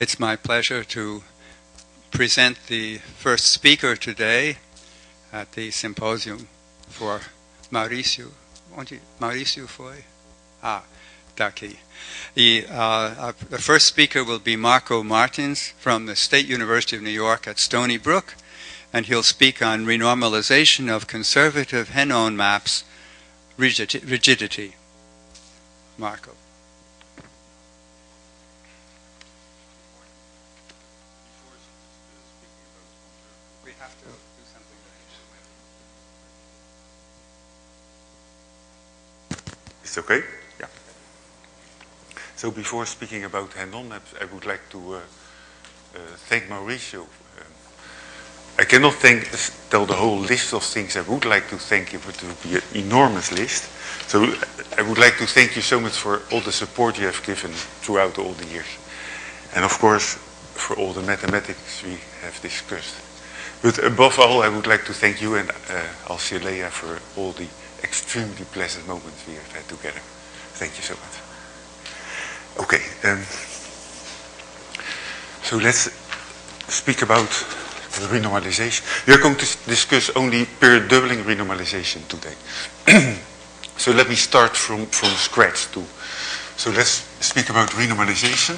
It's my pleasure to present the first speaker today at the symposium for Mauricio. Mauricio foi? Daqui. The first speaker will be Marco Martins from the State University of New York at Stony Brook, and he'll speak on renormalization of conservative Henon maps rigidity. Marco. We have to do something. It's okay? Yeah. So before speaking about Henon maps, I would like to thank Mauricio. I cannot tell the whole list of things I would like to thank you, but it would be an enormous list. So I would like to thank you so much for all the support you have given throughout all the years. And of course, for all the mathematics we have discussed. But above all, I would like to thank you and Alcilea for all the extremely pleasant moments we have had together. Thank you so much. Okay, so let's speak about the renormalization. We are going to discuss only period doubling renormalization today. So let me start from scratch too. So let's speak about renormalization.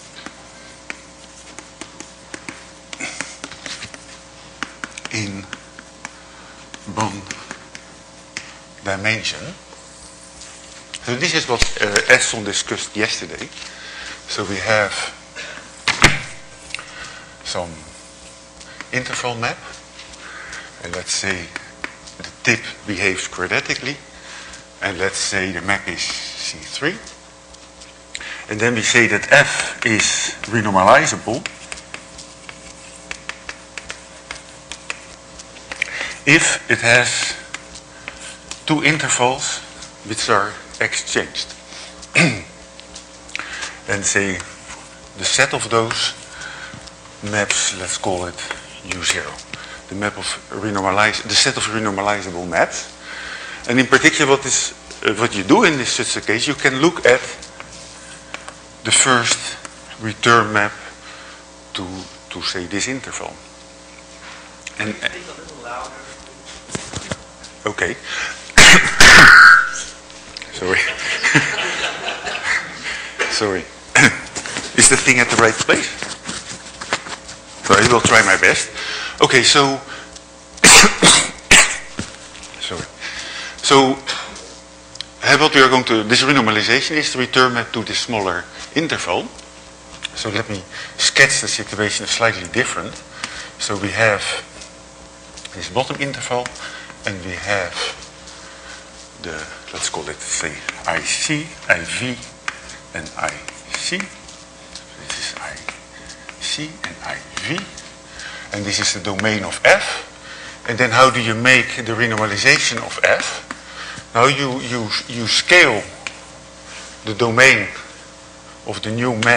In one dimension. So this is what Edson discussed yesterday. So we have some interval map, and let's say the tip behaves quadratically, and let's say the map is C3, and then we say that F is renormalizable if it has two intervals which are exchanged. And say the set of those maps, let's call it U0, the map of the set of renormalizable maps. And in particular, what you do in such a case, you can look at the first return map to say this interval. And speak a little louder. Okay. Sorry. Sorry. Is the thing at the right place? So I will try my best. Okay, so sorry. So what we are going to, this renormalization is the return map to the smaller interval. So let me sketch the situation slightly different. So we have this bottom interval, and we have the, let's call it, say, IC, IV, and IC. This is IC and IV. And this is the domain of F. And then how do you make the renormalization of F? Now you scale the domain of the new map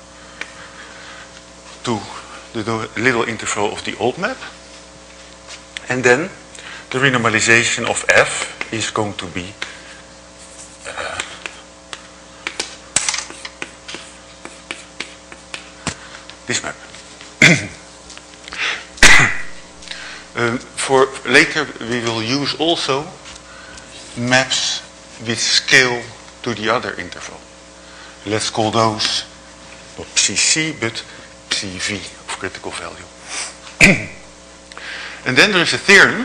to the little interval of the old map. And then the renormalization of F is going to be this map. For later we will use also maps which scale to the other interval. Let's call those not psi-c but psi-v of critical value. And then there is a theorem,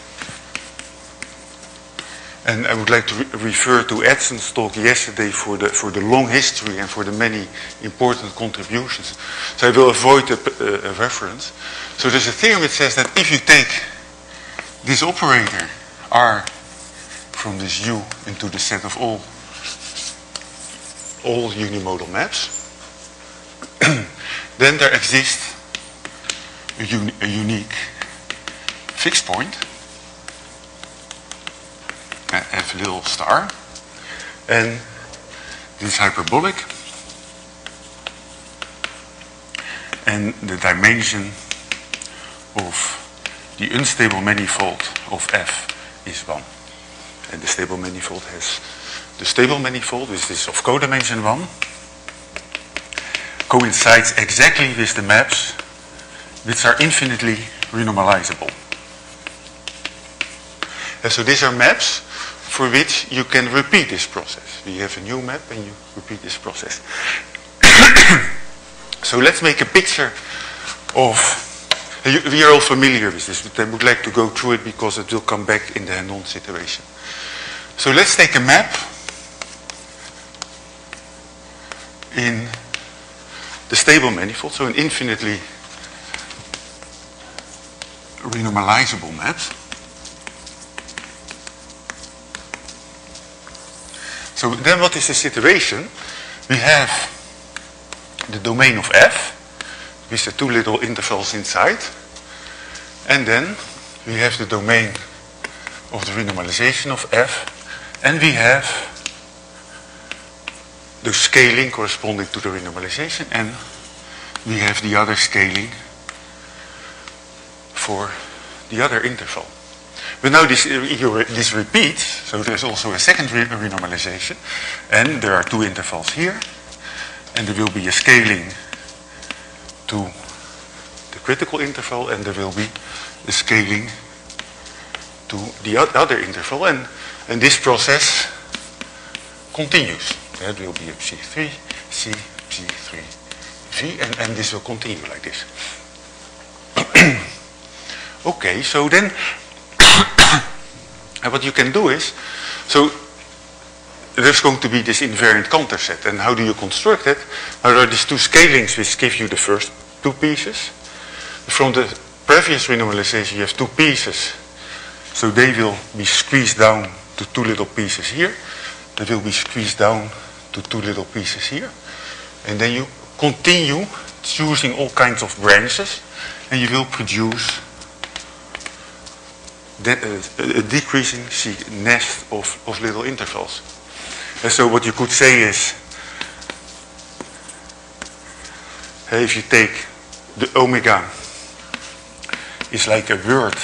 and I would like to refer to Edson's talk yesterday for the long history and for the many important contributions. So I will avoid a reference. So there's a theorem that says that if you take this operator R from this U into the set of all unimodal maps, then there exists a unique fixed point, F little star, and this is hyperbolic, and the dimension of the unstable manifold of F is 1. And the stable manifold has the stable manifold, which is of codimension 1, coincides exactly with the maps which are infinitely renormalizable. And so these are maps for which you can repeat this process. You have a new map and you repeat this process. So let's make a picture of, we are all familiar with this, but I would like to go through it because it will come back in the hand-on situation. So let's take a map in the stable manifold, so an infinitely renormalizable map. So then what is the situation? We have the domain of F with the two little intervals inside, and then we have the domain of the renormalization of F, and we have the scaling corresponding to the renormalization, and we have the other scaling for the other interval. But now this repeats, so there's also a second renormalization, and there are two intervals here, and there will be a scaling to the critical interval, and there will be a scaling to the other interval, and this process continues. That will be a C3, C, C3, V, and this will continue like this. Okay, so then what you can do is, so there's going to be this invariant Cantor set, and how do you construct it? There are these two scalings which give you the first two pieces. From the previous renormalization you have two pieces, so they will be squeezed down to two little pieces here. They will be squeezed down to two little pieces here. And then you continue choosing all kinds of branches, and you will produce a decreasing nest of little intervals. And so what you could say is, if you take the omega is like a word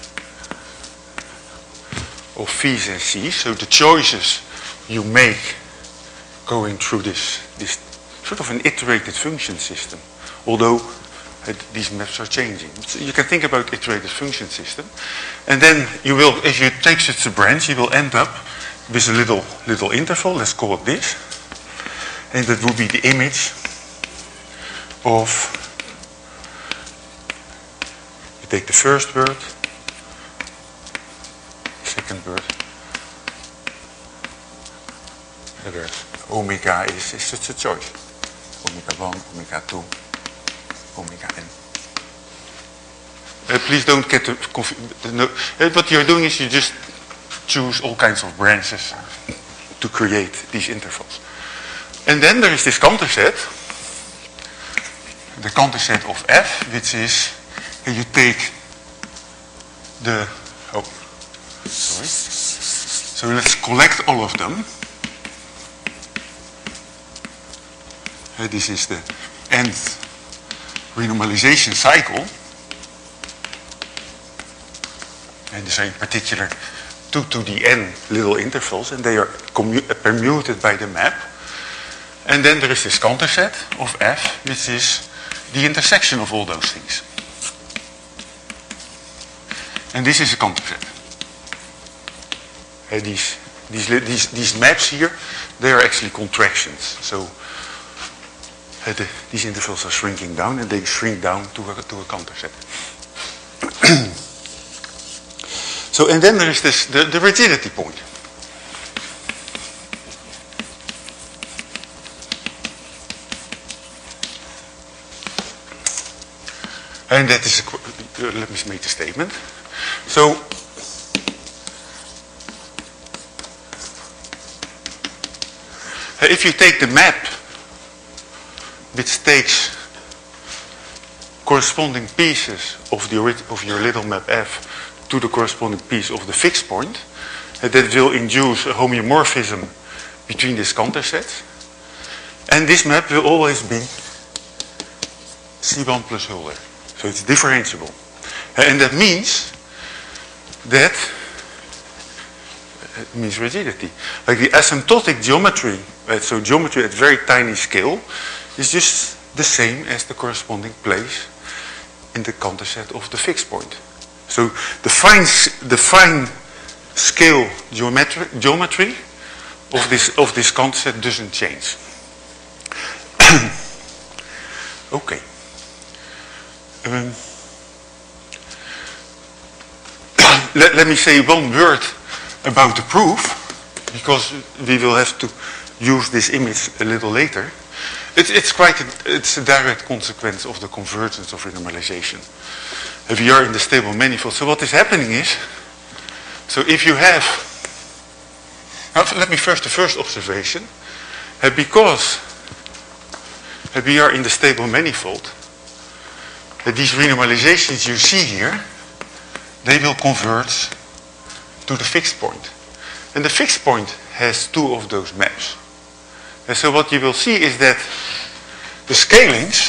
of V's and C's, so the choices you make going through this sort of an iterated function system, although these maps are changing. So you can think about iterated function system, and then you will, if you take such a branch, you will end up with a little interval. Let's call it this, and that will be the image of. You take the first word, second word. Where omega is such a choice. Omega 1, omega 2. Omega n. Please don't get confused. No, what you're doing is you just choose all kinds of branches to create these intervals. And then there is this Cantor set, the Cantor set of F, which is, you take the, so let's collect all of them. This is the nth renormalization cycle, and these are in particular 2 to the n little intervals, and they are permuted by the map. And then there is this Cantor set of F, which is the intersection of all those things. And this is a Cantor set. And these maps here, they are actually contractions. So these intervals are shrinking down, and they shrink down to a Cantor set. So, and then there is this the rigidity point. And that is, let me make the statement. So, if you take the map which takes corresponding pieces of your little map F to the corresponding piece of the fixed point, that will induce a homeomorphism between these Cantor sets, and this map will always be C1 plus Hölder. So it's differentiable. And that means that it means rigidity. Like the asymptotic geometry, so geometry at very tiny scale, is just the same as the corresponding place in the counter set of the fixed point. So the fine scale geometry of this counter set doesn't change. Okay. Let me say one word about the proof, because we will have to use this image a little later. It's a direct consequence of the convergence of renormalization. We are in the stable manifold. So what is happening is, so if you have, let me first, the first observation, because we are in the stable manifold, these renormalizations you see here, they will converge to the fixed point. And the fixed point has two of those maps. And so what you will see is that the scalings,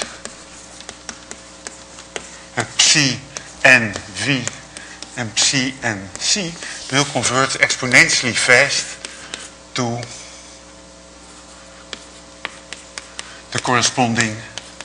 psi n v and psi n c, will converge exponentially fast to the corresponding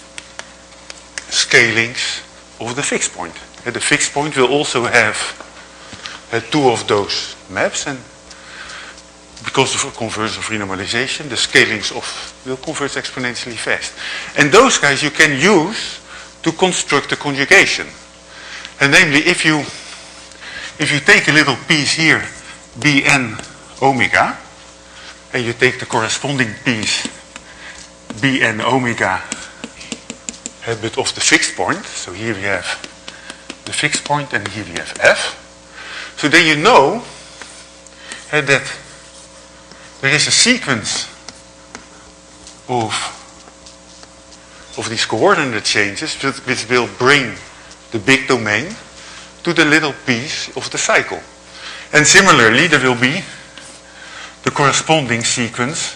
scalings of the fixed point. The fixed point will also have two of those maps, and because of convergence of renormalization, the scalings will converge exponentially fast. And those guys you can use to construct a conjugation. And namely, if you take a little piece here, Bn omega, and you take the corresponding piece, Bn omega, but of the fixed point, so here we have the fixed point and here we have f. So then you know that there is a sequence of these coordinate changes which will bring the big domain to the little piece of the cycle. And similarly, there will be the corresponding sequence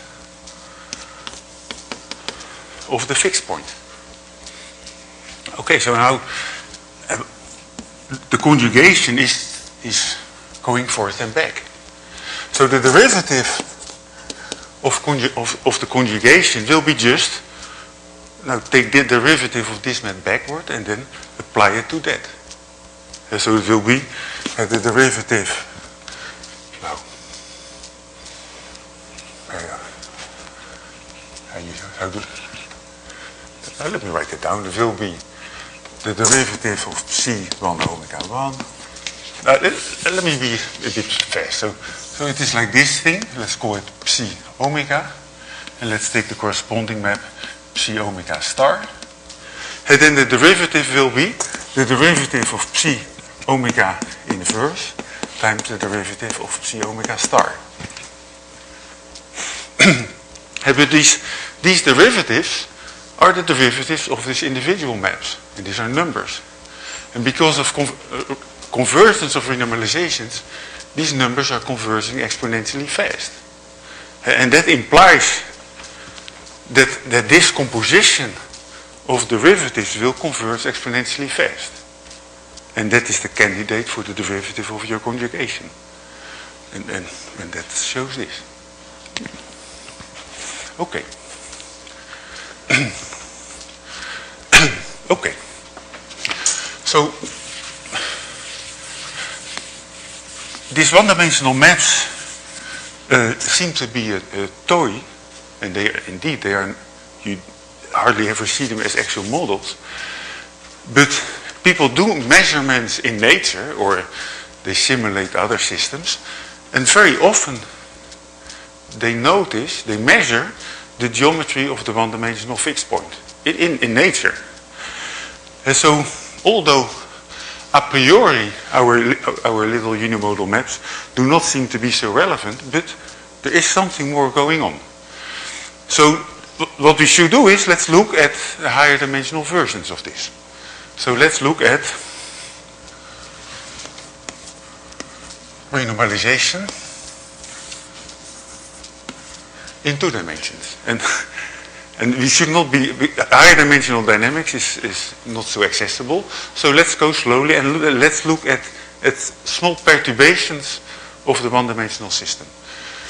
of the fixed point. Okay, so now the conjugation is going forth and back. So the derivative of the conjugation will be just, now take the derivative of this map backward and then apply it to that. And so it will be the derivative, let me write it down. It will be the derivative of psi 1 omega 1. Let me be a bit fast. So it is like this thing. Let's call it psi omega. And let's take the corresponding map psi omega star. And then the derivative will be the derivative of psi omega inverse times the derivative of psi omega star. But these derivatives are the derivatives of these individual maps. And these are numbers. And because of convergence of renormalizations, these numbers are converging exponentially fast. And that implies that this composition of derivatives will converge exponentially fast. And that is the candidate for the derivative of your conjugation. And that shows this. Okay. Okay. So these one-dimensional maps seem to be a toy, and they are. You hardly ever see them as actual models, but people do measurements in nature, or they simulate other systems, and very often they measure the geometry of the one-dimensional fixed point in nature. And so, although a priori our little unimodal maps do not seem to be so relevant, but there is something more going on. So what we should do is, let's look at higher dimensional versions of this. So let's look at renormalization in 2 dimensions. And we should not be, higher dimensional dynamics is not so accessible. So let's go slowly and let's look at small perturbations of the one-dimensional system.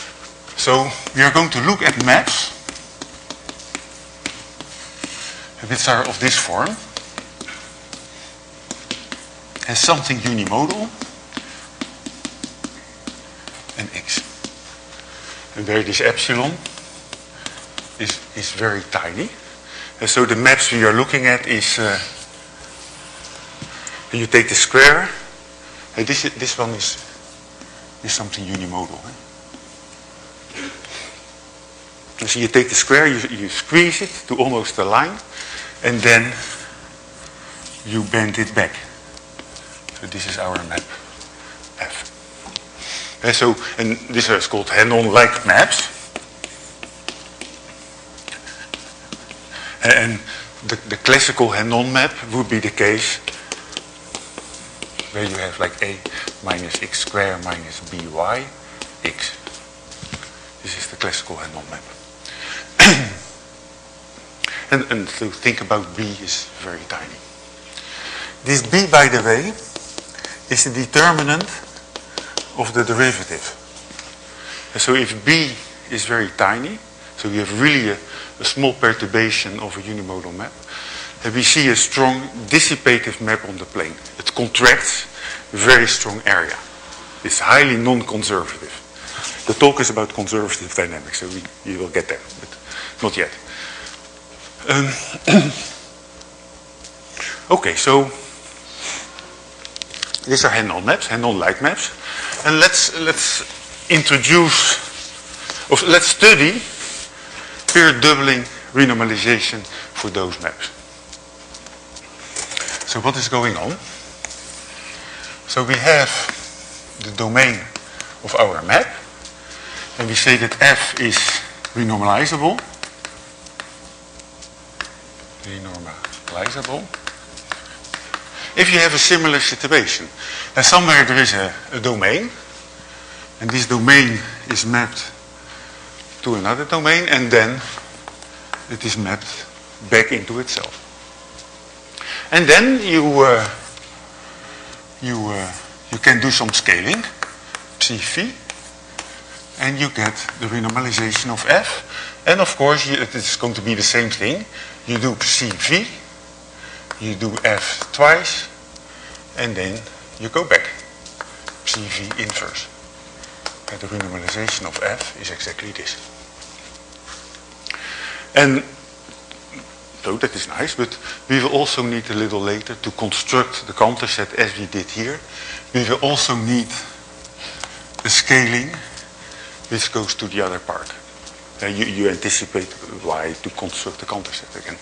So we are going to look at maps which are of this form, has something unimodal and x. And where this epsilon is very tiny. And so the maps we are looking at is, you take the square, and this one is something unimodal. So you take the square, you squeeze it to almost a line, and then you bend it back. So this is our map F. And this is called Henon-like maps. And the classical Henon map would be the case where you have like a minus x squared minus by x. This is the classical Henon map. and to think about b is very tiny. This b, by the way, is the determinant of the derivative. And so if b is very tiny, so you have really a small perturbation of a unimodal map, and we see a strong dissipative map on the plane. It contracts a very strong area. It's highly non-conservative. The talk is about conservative dynamics, so we will get there, but not yet. Okay, so these are Henon maps, Henon-like maps, and let's introduce, or let's study pure doubling renormalization for those maps. So what is going on? So we have the domain of our map, and we say that F is renormalizable. If you have a similar situation, and somewhere there is a domain, and this domain is mapped to another domain, and then it is mapped back into itself. And then you can do some scaling, psi-phi, and you get the renormalization of F. And of course, it is going to be the same thing. You do psi-phi, you do F twice, and then you go back. Psi-phi inverse. And the renormalization of F is exactly this. And so that is nice, but we will also need a little later to construct the Cantor set as we did here. We will also need a scaling which goes to the other part. You anticipate why to construct the Cantor set again.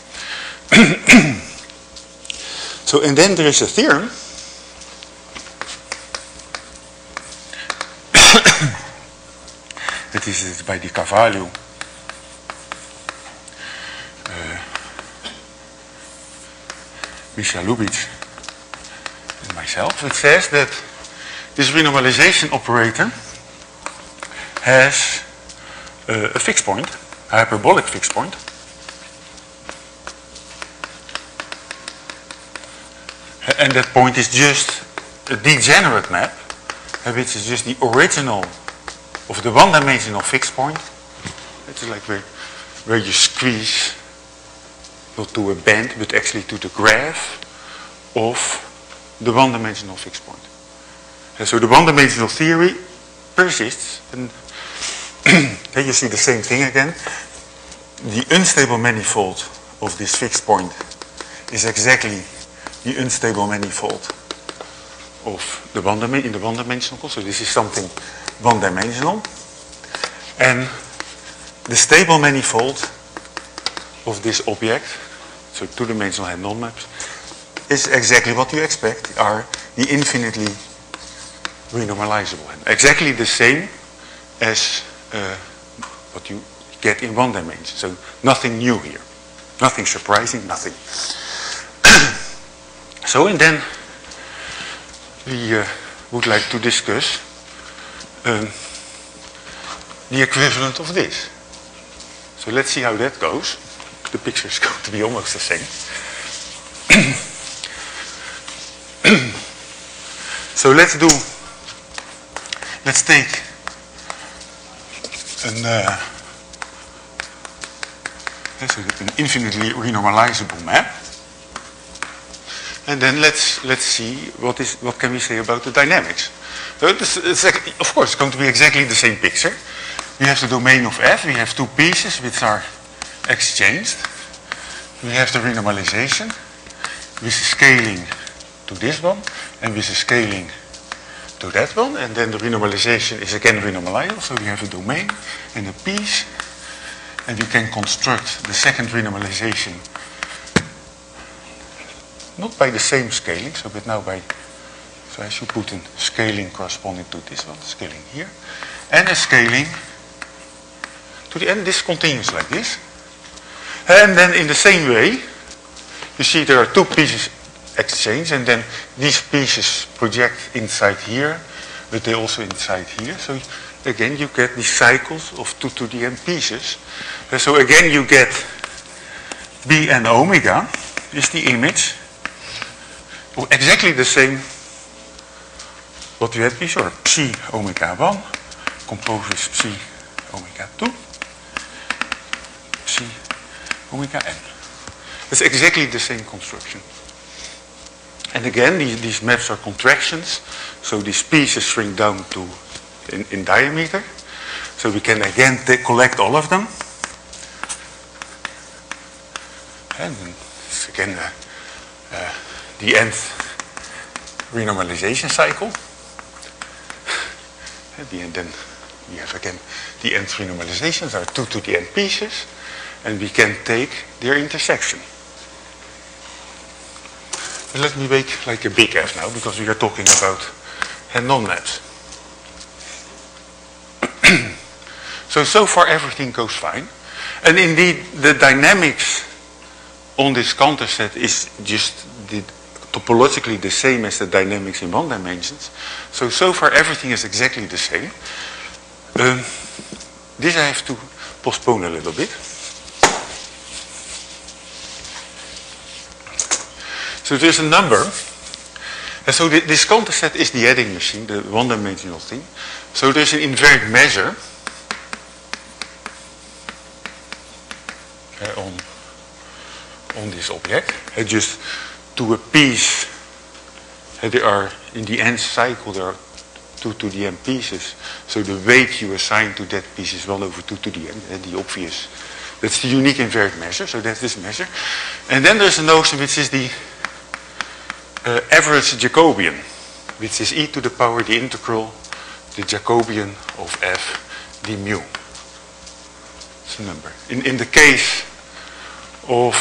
So, and then there is a theorem that is by Di Carvalho, Michel Lubitsch, and myself, which says that this renormalization operator has a fixed point, a hyperbolic fixed point, and that point is just a degenerate map, which is just the original of the one-dimensional fixed point. It's like where you squeeze not to a band, but actually to the graph of the one-dimensional fixed point. And so the one-dimensional theory persists, and then you see the same thing again. The unstable manifold of this fixed point is exactly the unstable manifold of the in the one-dimensional. So this is something one-dimensional. And the stable manifold of this object, so two-dimensional Henon maps, is exactly what you expect, are the infinitely renormalizable. And exactly the same as what you get in one dimension. So nothing new here. Nothing surprising, nothing. So, and then we would like to discuss the equivalent of this. So let's see how that goes. The picture is going to be almost the same. So let's take So an infinitely renormalizable map. And then let's see what can we say about the dynamics. So of course, it's going to be exactly the same picture. We have the domain of F. We have two pieces which are exchanged. We have the renormalization with a scaling to this one and with a scaling to that one. And then the renormalization is again renormalizable. So we have a domain and a piece. And we can construct the second renormalization not by the same scaling, but now by, so I should put a scaling corresponding to this one, scaling here, and a scaling to the end. This continues like this. And then in the same way, you see there are two pieces exchanged, and then these pieces project inside here, but they also inside here. So again, you get these cycles of 2 to the n pieces. And so again, you get B and omega is the image of exactly the same what we had before. Psi omega 1 composed with psi omega 2, psi omega n. It's exactly the same construction. And again, these maps are contractions, so these pieces shrink down to in diameter. So we can again collect all of them. And then it's again the nth renormalization cycle. And then we have again the nth renormalizations are 2 to the n pieces, and we can take their intersection. But let me make like a big F now, because we are talking about Henon maps. So far everything goes fine. And indeed, the dynamics on this counter set is just topologically the same as the dynamics in 1 dimensions. So far everything is exactly the same. This I have to postpone a little bit. So there's a number. And so this counter set is the adding machine, the 1-dimensional thing. So there's an invariant measure on this object. Just to a piece, there are, in the nth cycle, there are 2 to the n pieces. So the weight you assign to that piece is 1 over 2 to the n, the obvious. That's the unique invariant measure, so that's this measure. And then there's a notion which is the average Jacobian, which is e to the power the integral, the Jacobian of f d mu. It's a number. In the case of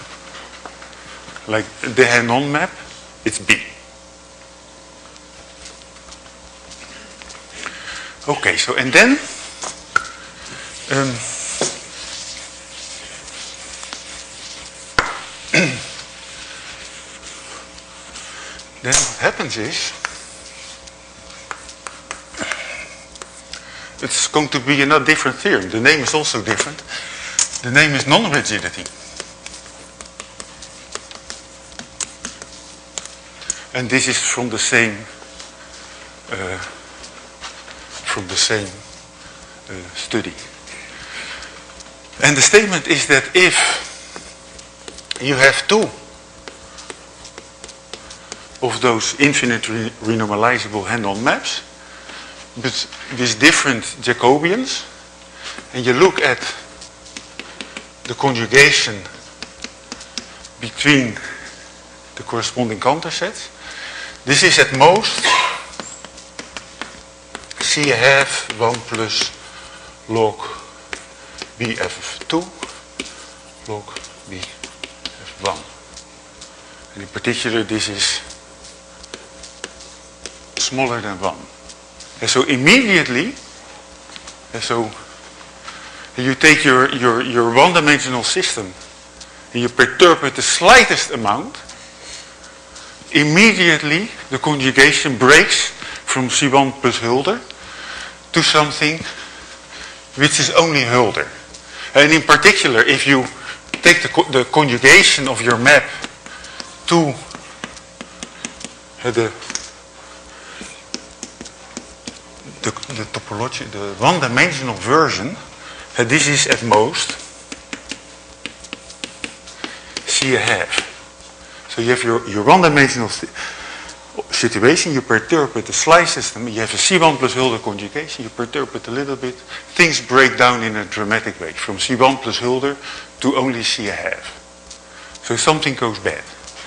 like the Henon map, it's B. Okay, so and then then what happens is it's going to be another different theorem. The name is also different. The name is non-rigidity. And this is from the same study. And the statement is that if you have two of those infinite renormalizable Henon maps, but with different Jacobians, and you look at the conjugation between the corresponding counter sets, this is at most C half 1 plus log bf2 log bf1. And in particular, this is smaller than 1. And so immediately, and so you take your 1-dimensional system and you perturb it the slightest amount, immediately the conjugation breaks from C1 plus Hölder to something which is only Hölder. And in particular, if you take the conjugation of your map to the topology, the 1-dimensional version, this is at most see a half. So you have your one-dimensional situation, you perturb with the slice system, you have a C1 plus Hölder conjugation, you perturb it a little bit, things break down in a dramatic way, from C1 plus Hölder to only C a half. So something goes bad.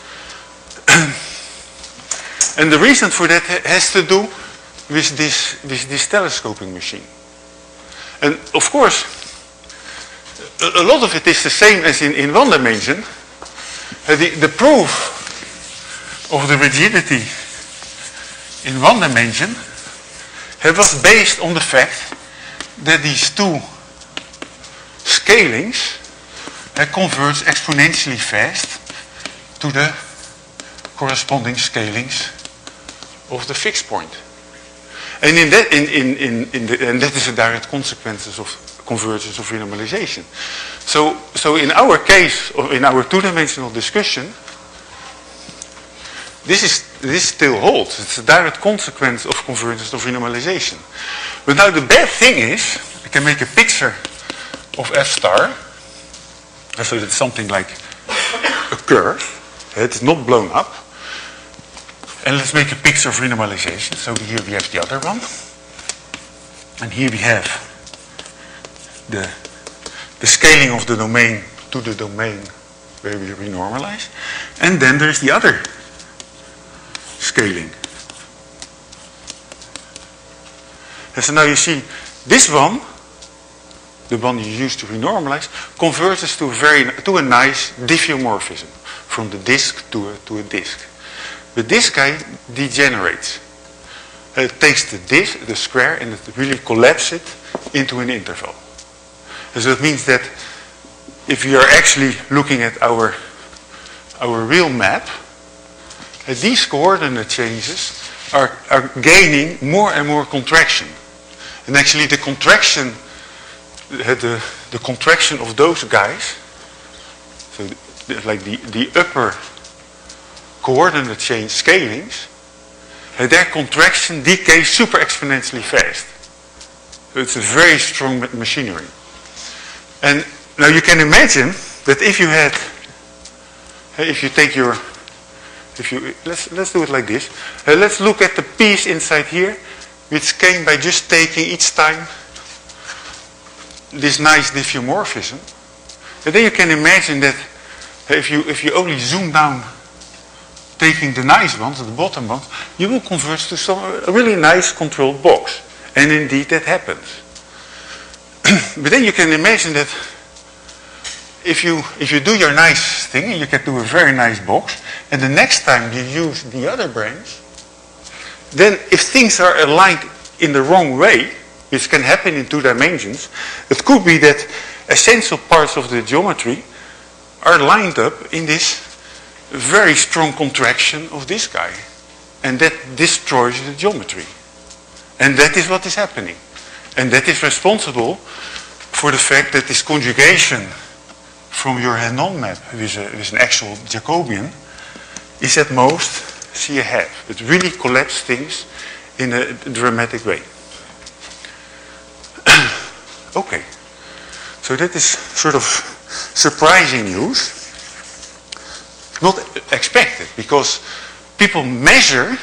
And the reason for that has to do with this telescoping machine. And of course, a lot of it is the same as in one dimension. The proof of the rigidity in one dimension was based on the fact that these two scalings converge exponentially fast to the corresponding scalings of the fixed point. And and that is a direct consequence of convergence of renormalization. So in our case, or in our two-dimensional discussion, this still holds. It's a direct consequence of convergence of renormalization. But now the bad thing is, I can make a picture of F star, so that's something like a curve. It is not blown up. And let's make a picture of renormalization. So here we have the other one. And here we have the scaling of the domain to the domain where we renormalize. And then there's the other scaling. And so now you see this one, the one you use to renormalize, converges to a nice diffeomorphism from the disk to a disk. But this guy degenerates. It takes the disk, the square, and it really collapses it into an interval. And so it means that if we are actually looking at our real map, these coordinate changes are gaining more and more contraction. And actually the contraction, the contraction of those guys, so like the upper coordinate change scalings, their contraction decays super exponentially fast. So it's a very strong machinery. And now you can imagine that if you take your, let's do it like this. Let's look at the piece inside here, which came by just taking each time this nice diffeomorphism. And then you can imagine that if you only zoom down, taking the nice ones, the bottom ones, you will converge to a really nice controlled box. And indeed that happens. But then you can imagine that if you do your nice thing, and you can do a very nice box, and the next time you use the other branch, then if things are aligned in the wrong way, which can happen in two dimensions, it could be that essential parts of the geometry are lined up in this very strong contraction of this guy. And that destroys the geometry. And that is what is happening. And that is responsible for the fact that this conjugation from your Henon map with an actual Jacobian is at most C a half. It really collapses things in a dramatic way. Okay. So that is sort of surprising news. Not expected, because people measure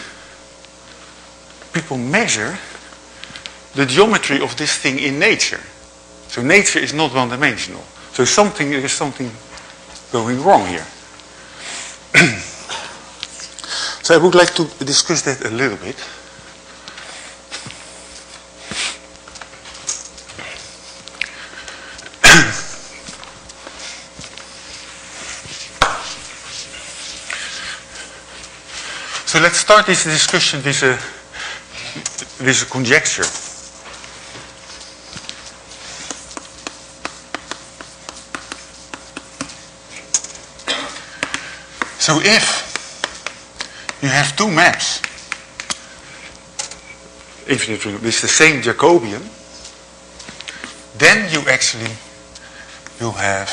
the geometry of this thing in nature. So nature is not one-dimensional. So there is something going wrong here. So I would like to discuss that a little bit. So let's start this discussion with a conjecture. So if you have two maps with the same Jacobian, then you actually will have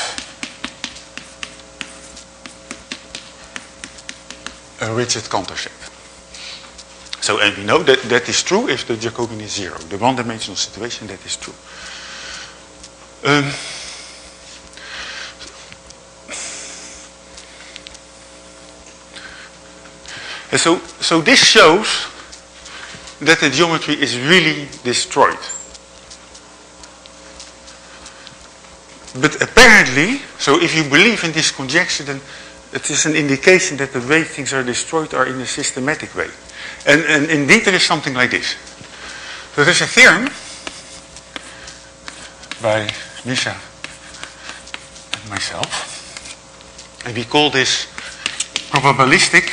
a rigid Cantor set. So, and we know that that is true if the Jacobian is zero. The one-dimensional situation, that is true. And so this shows that the geometry is really destroyed. But apparently, so if you believe in this conjecture, then it is an indication that the way things are destroyed are in a systematic way. And indeed there is something like this. So there's a theorem by Misha and myself, and we call this probabilistic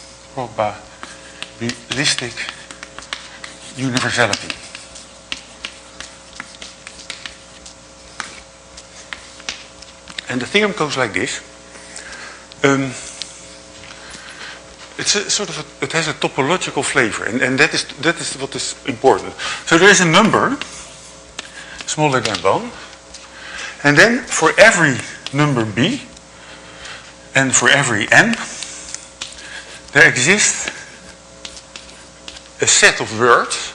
universality. And the theorem goes like this. It's a sort of it has a topological flavor, and that is what is important. So there is a number smaller than 1, and then for every number b and for every n, there exists a set of words,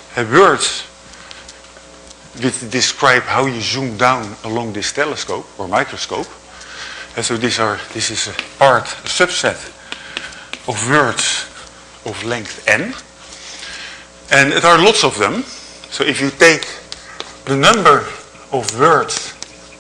which describe how you zoom down along this telescope or microscope. And so this is a subset of words of length n. And there are lots of them. So if you take the number of words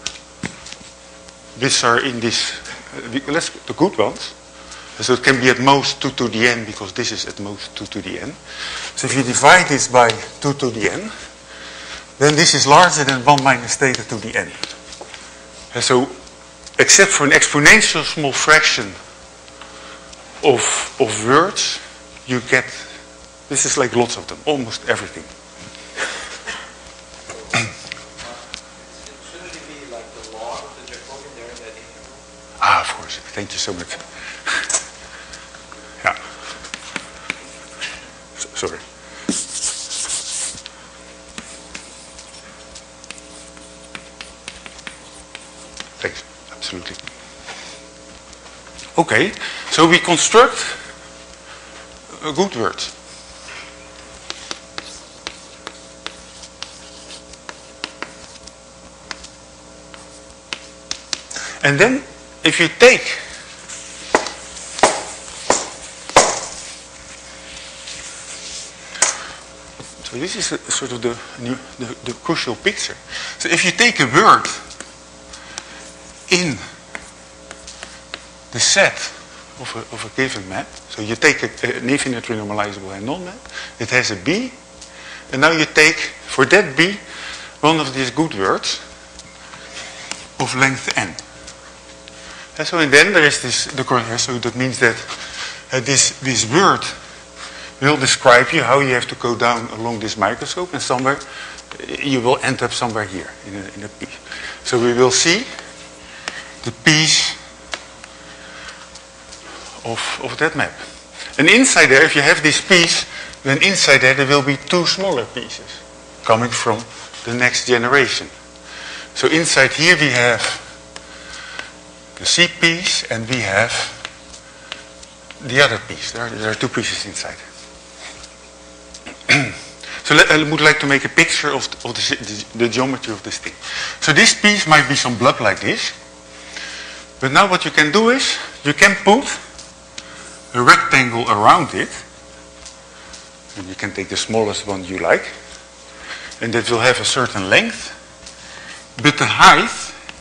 which are in this, the good ones, so it can be at most 2 to the n, because this is at most 2 to the n. So if you divide this by 2 to the n, then this is larger than 1 minus theta to the n. And so, except for an exponential small fraction of words, you get, this is like lots of them, almost everything. Shouldn't it be like the log of the Jacobian there in that interval? Ah, of course. Thank you so much. Yeah. Sorry. Thanks. Absolutely. Okay. So we construct a good word. And then if you take so this is sort of the crucial picture. So if you take a word in the set of a given map, so you take an infinitely normalizable Henon map, it has a B, and now you take, for that B, one of these good words of length n. And so and then there is so that means that this word will describe you how you have to go down along this microscope, and somewhere you will end up somewhere here in a piece. So we will see the piece of that map. And inside there, if you have this piece, then inside there will be 2 smaller pieces coming from the next generation. So inside here we have the C piece and we have the other piece. There are 2 pieces inside. So I would like to make a picture of the geometry of this thing. So this piece might be some blob like this. But now what you can do is, you can put a rectangle around it. And you can take the smallest one you like. And that will have a certain length. But the height,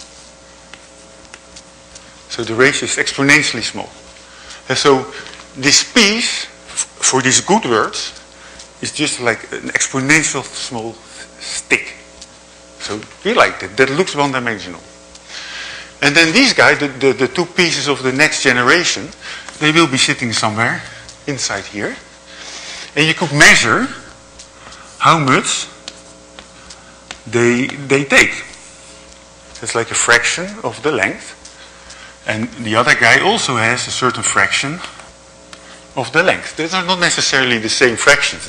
so the ratio is exponentially small. And so this piece, for these good words, is just like an exponential small stick. So we like that. That looks one-dimensional. And then these guys, the 2 pieces of the next generation, they will be sitting somewhere inside here. And you could measure how much they take. It's like a fraction of the length. And the other guy also has a certain fraction of the length. These are not necessarily the same fractions.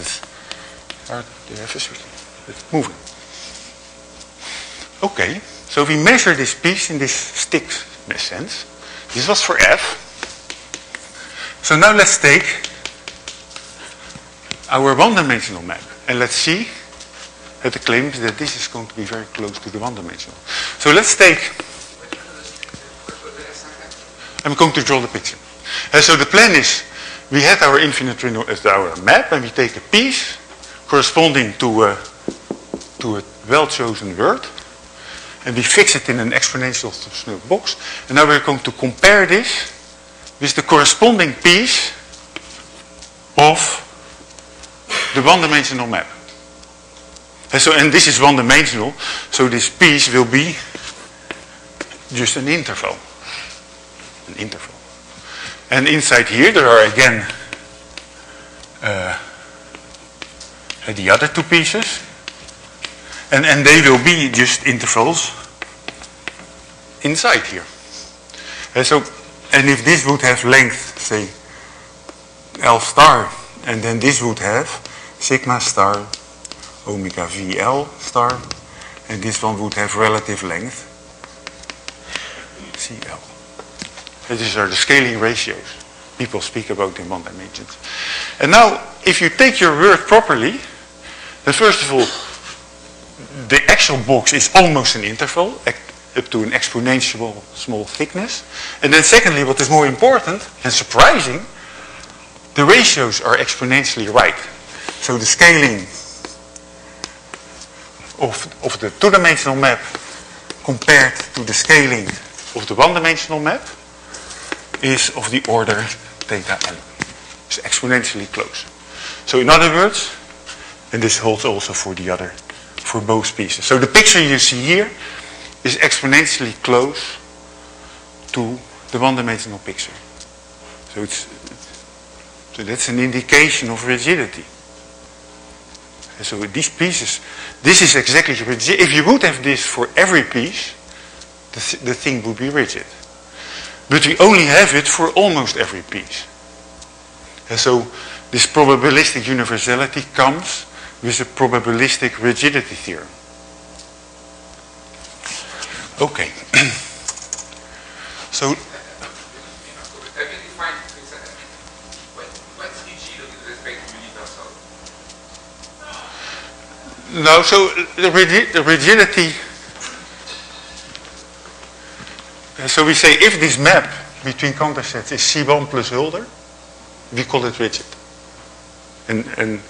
It's moving. Okay, so we measure this piece in this stick sense. This was for F. So now let's take our one-dimensional map and let's see that the claim is that this is going to be very close to the one-dimensional. So let's take, I'm going to draw the picture. So the plan is, we had our infinite our map, and we take a piece corresponding to a well-chosen word, and we fix it in an exponential Snug box. And now we're going to compare this with the corresponding piece of the one-dimensional map. And this is one-dimensional, so this piece will be just an interval. An interval. And inside here there are again the other two pieces. And they will be just intervals inside here. And if this would have length, say, L star, and then this would have sigma star omega VL star, and this one would have relative length CL. These are the scaling ratios people speak about in one dimensions. And now, if you take your word properly, then first of all, the actual box is almost an interval, up to an exponential small thickness. And then secondly, what is more important and surprising, the ratios are exponentially right. So the scaling of the two-dimensional map compared to the scaling of the one-dimensional map is of the order theta n. It's exponentially close. So in other words, and this holds also for both pieces. So the picture you see here is exponentially close to the one-dimensional picture. So that's an indication of rigidity. And so these pieces, this is exactly rigid. If you would have this for every piece, the thing would be rigid. But we only have it for almost every piece. And so this probabilistic universality comes with a probabilistic rigidity theorem. Okay. So no, so the rigidity, so we say if this map between countersets is C1 plus Hölder, we call it rigid. And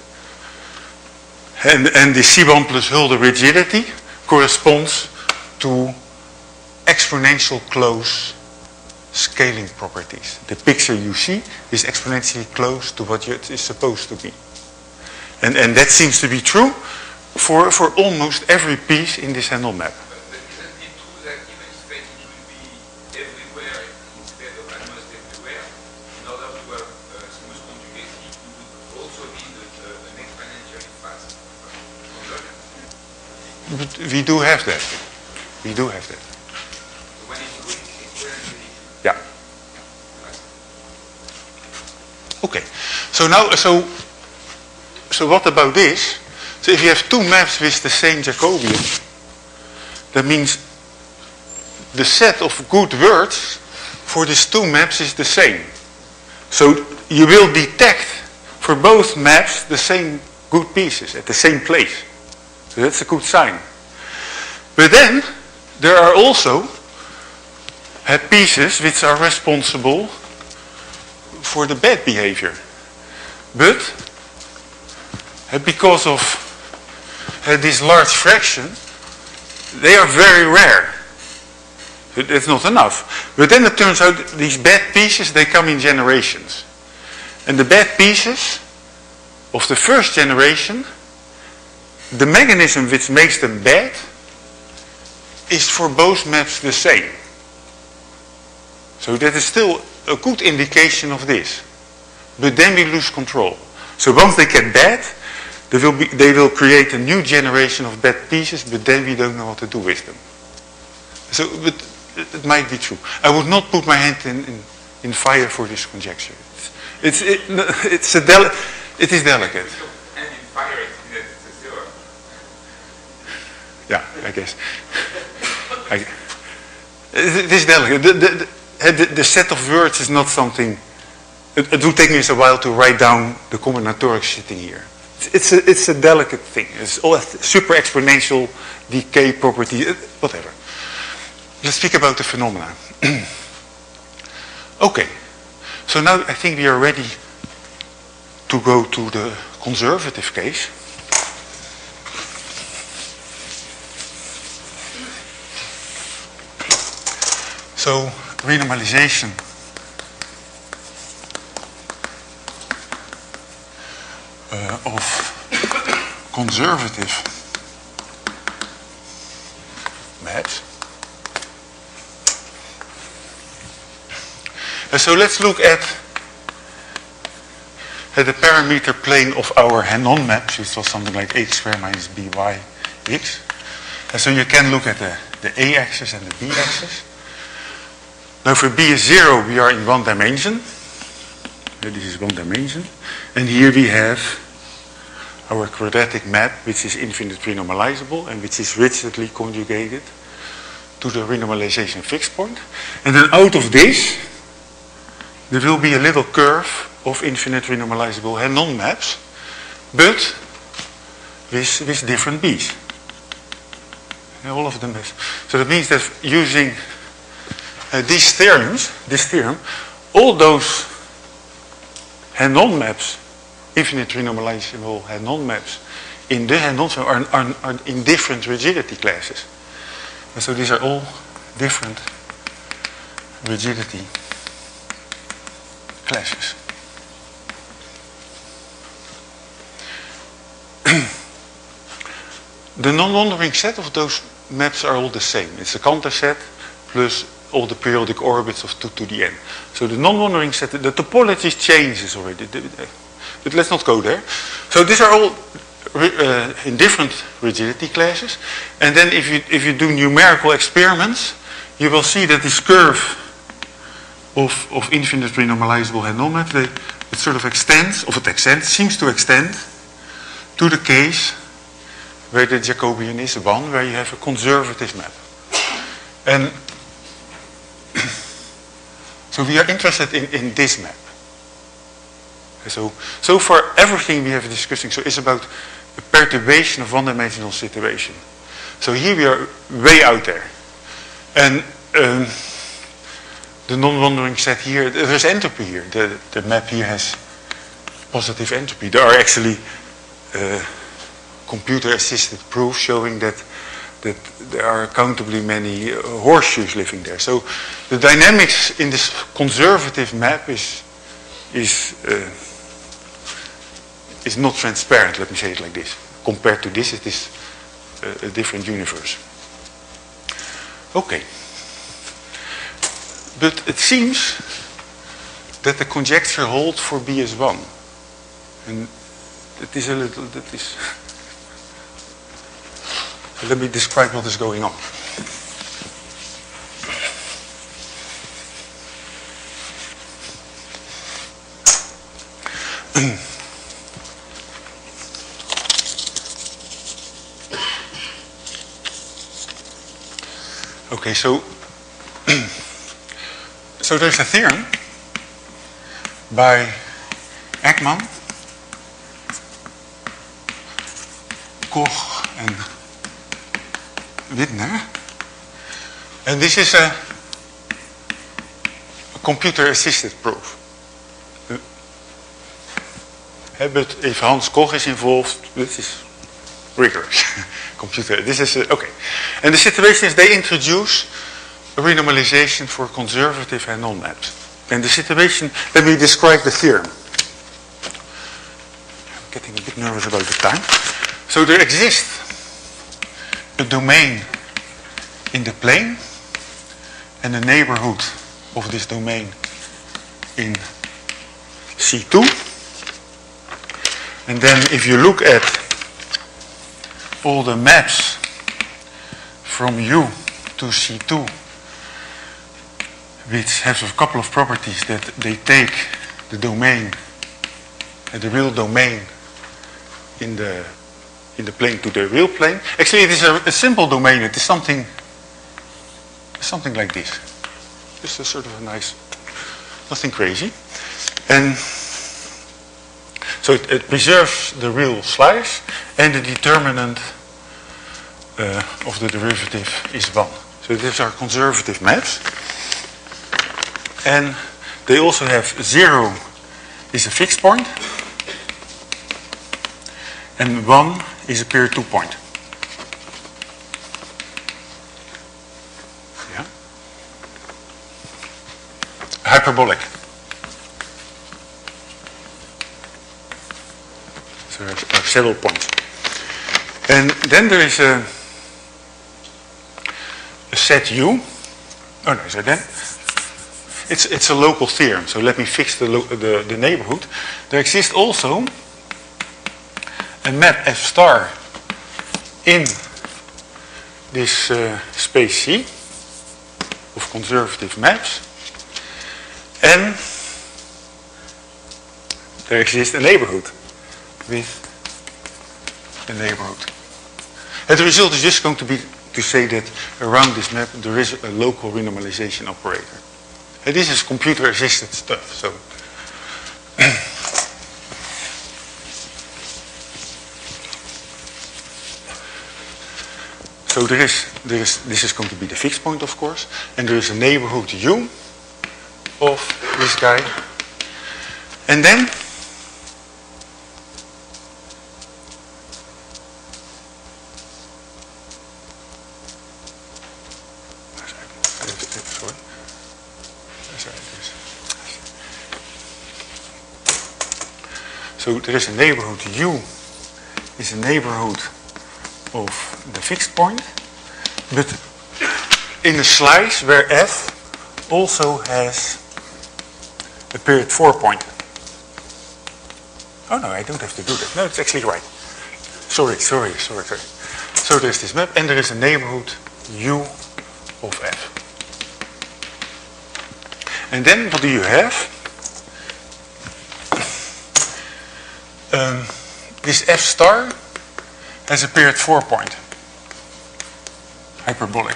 the C1 plus Hölder rigidity corresponds to exponential close scaling properties. The picture you see is exponentially close to what it is supposed to be. And that seems to be true for almost every piece in this Handel map. But isn't it true that even space it will be everywhere instead of almost everywhere? In order to have smooth conjugacy, it would also need an exponentially fast convergence. But we do have that. We do have that. So when it's good, it's exponentially Yeah. fast. Okay. So now, so what about this? So if you have two maps with the same Jacobian, that means the set of good words for these two maps is the same. So you will detect for both maps the same good pieces at the same place. So that's a good sign. But then there are also pieces which are responsible for the bad behavior. But because of this large fraction, they are very rare. It's not enough. But then it turns out these bad pieces, they come in generations. And the bad pieces of the first generation, the mechanism which makes them bad is for both maps the same. So that is still a good indication of this. But then we lose control. So once they get bad, they will create a new generation of bad pieces, but then we don't know what to do with them. So, but it might be true. I would not put my hand in fire for this conjecture. It is delicate. And in fire, it's a zero. Yeah, I guess. It is delicate. The set of words is not something. It would take me a while to write down the combinatorics sitting here. It's a delicate thing. It's all super exponential decay property, whatever. Let's speak about the phenomena. Okay, so now I think we are ready to go to the conservative case. So renormalization of conservative maps. So let's look at the parameter plane of our Henon maps, which was something like x squared minus byx. And so you can look at the a-axis and the b-axis. Now for b is 0, we are in one dimension. This is one dimension. And here we have our quadratic map, which is infinite renormalizable and which is rigidly conjugated to the renormalization fixed point. And then out of this, there will be a little curve of infinite renormalizable Henon maps, but with different b's. And all of them have. So that means that using this theorem, all those Henon maps, infinite renormalizable Henon maps, in the Henon are in different rigidity classes. And so these are all different rigidity classes. The non-wandering set of those maps are all the same. It's a Cantor set plus all the periodic orbits of 2 to the n. So the non-wandering set, the topology changes already. But let's not go there. So these are all in different rigidity classes. And then if you do numerical experiments, you will see that this curve of infinite renormalizable Henon map, it sort of extends, seems to extend to the case where the Jacobian is 1, where you have a conservative map. And so we are interested in this map. So far everything we have been discussing is about a perturbation of one-dimensional situation. So here we are way out there. And the non-wandering set here, there's entropy here. The map here has positive entropy. There are actually computer-assisted proofs showing that there are countably many horseshoes living there. So the dynamics in this conservative map is not transparent, let me say it like this. Compared to this, it is a different universe. Okay. But it seems that the conjecture holds for B as 1. And it is a little, let me describe what is going on. Okay, so there's a theorem by Ekman, Koch, and Widner. And this is a computer-assisted proof. But if Hans Koch is involved, this is rigorous. Computer, this is, okay. And the situation is they introduce a renormalization for conservative Henon maps. And the situation, let me describe the theorem. I'm getting a bit nervous about the time. So there exists a domain in the plane and a neighborhood of this domain in C2. And then if you look at all the maps from U to C2, which has a couple of properties that they take the domain, the real domain in the plane to the real plane. Actually, it is a simple domain. It is something like this. Just a sort of a nice, nothing crazy. And so it preserves the real slice, and the determinant of the derivative is 1. So these are conservative maps. And they also have 0 is a fixed point, and 1 is a period 2 point. Yeah. Hyperbolic. So there are several points. And then there is a set U. Oh no, so then it's a local theorem. So let me fix the neighborhood. There exists also a map F star in this space C of conservative maps, and there exists a neighborhood with a neighborhood. And the result is just going to be to say that around this map there is a local renormalization operator. And this is computer-assisted stuff. So this is going to be the fixed point, of course, and there is a neighborhood U of this guy, and then so there is a neighborhood U is a neighborhood of the fixed point, but in a slice where F also has a period 4 point. Oh no, I don't have to do that. No, it's actually right. Sorry. So there's this map and there is a neighborhood U of F. And then what do you have? This F star has a period 4 point. Hyperbolic.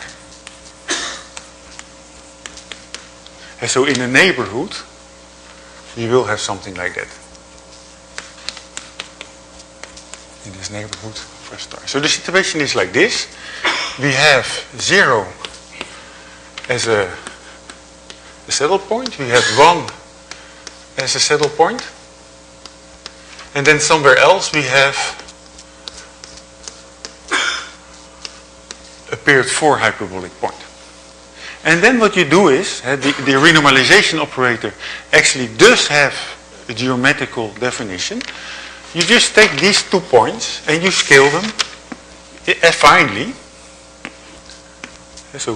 And so in a neighborhood, you will have something like that. In this neighborhood of F star. So the situation is like this. We have 0 as a saddle point. We have 1 as a saddle point. And then somewhere else we have a period 4 hyperbolic point. And then what you do is, the renormalization operator actually does have a geometrical definition. You just take these 2 points and you scale them affinely. So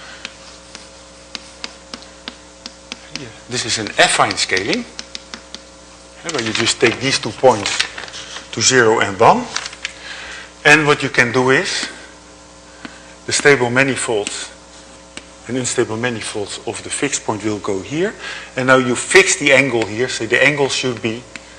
this is an affine scaling, where you just take these 2 points to 0 and 1. And what you can do is, the stable manifolds and unstable manifolds of the fixed point will go here. And now you fix the angle here, so the angle should be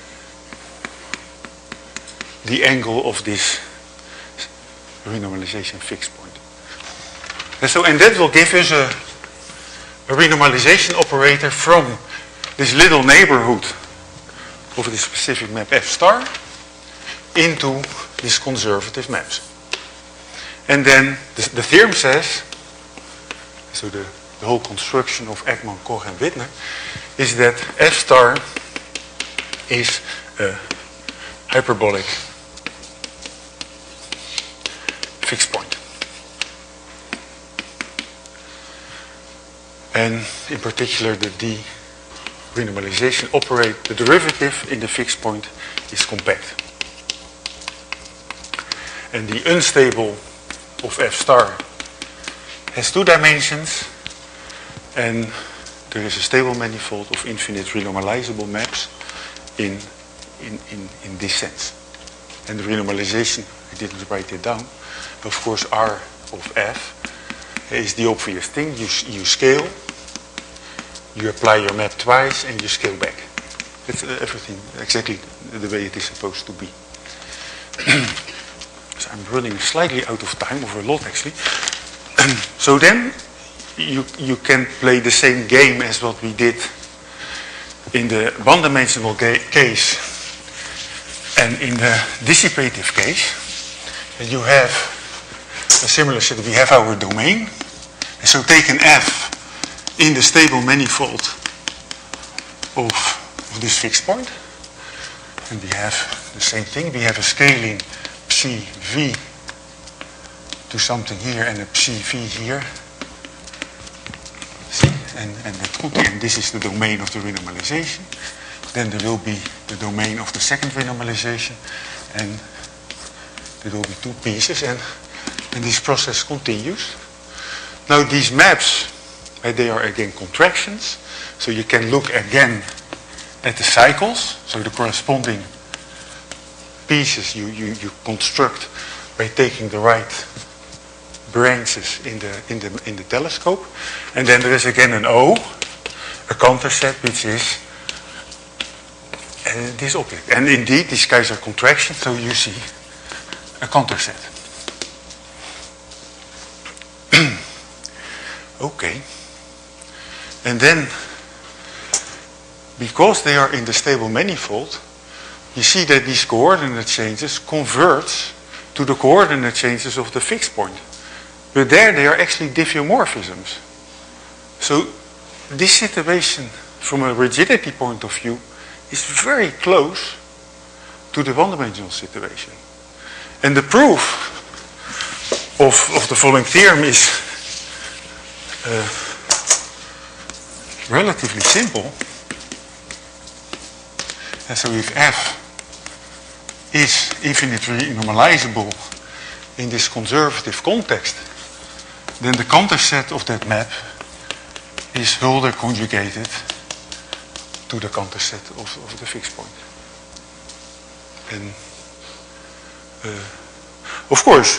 the angle of this renormalization fixed point. And that will give us a renormalization operator from this little neighborhood of the specific map F star into these conservative maps. And then the theorem says, so the whole construction of Ekman, Koch and Widner, is that F star is a hyperbolic fixed point. And in particular the renormalization operator, the derivative in the fixed point is compact. And the unstable of F star has 2 dimensions, and there is a stable manifold of infinite renormalizable maps in this sense. And the renormalization, I didn't write it down, of course R of F is the obvious thing. You scale, you apply your map twice, and you scale back. That's everything exactly the way it is supposed to be. So I'm running slightly out of time, over a lot actually. So then you can play the same game as what we did in the one-dimensional case and in the dissipative case. And you have a similar set. We have our domain. And so take an F in the stable manifold of this fixed point. And we have the same thing. We have a scaling psi v to something here and a psi v here. See? And that contains, this is the domain of the renormalization. Then there will be the domain of the second renormalization. And there will be two pieces. And this process continues. Now these maps, they are again contractions. So you can look again at the cycles. So the corresponding pieces you construct by taking the right branches in the telescope. And then there is again an O, a counter set, which is this object. And indeed, these guys are contractions, so you see a counter set. Okay. And then, because they are in the stable manifold, you see that these coordinate changes converge to the coordinate changes of the fixed point. But there they are actually diffeomorphisms. So this situation, from a rigidity point of view, is very close to the one-dimensional situation. And the proof of the following theorem is relatively simple. And so if f is infinitely normalizable in this conservative context, then the counter set of that map is Hölder conjugated to the counter set of the fixed point. And of course,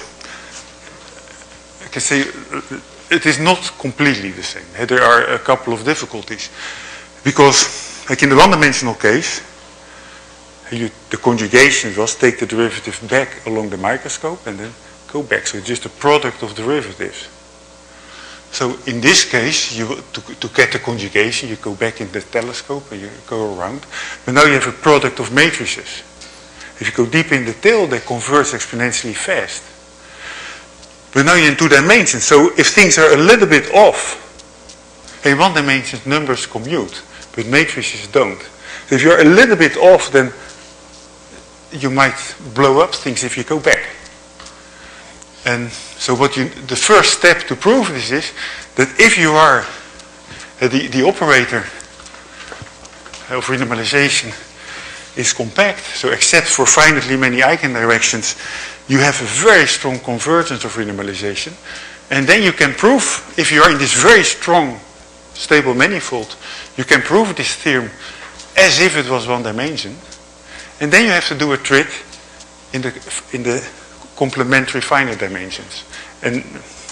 I can say it is not completely the same. There are a couple of difficulties. Because, like in the one-dimensional case, the conjugation was take the derivative back along the microscope and then go back. So it's just a product of derivatives. So in this case, to get the conjugation, you go back in the telescope and you go around. But now you have a product of matrices. If you go deep in the tail, they converge exponentially fast. But now you're in 2 dimensions. So if things are a little bit off, in 1 dimension numbers commute, but matrices don't. So if you're a little bit off, then you might blow up things if you go back. And so the first step to prove this is that if you are the operator of renormalization is compact, so except for finitely many eigendirections, you have a very strong convergence of renormalization. And then you can prove, if you are in this very strong stable manifold, you can prove this theorem as if it was 1 dimension. And then you have to do a trick in the complementary finite dimensions. And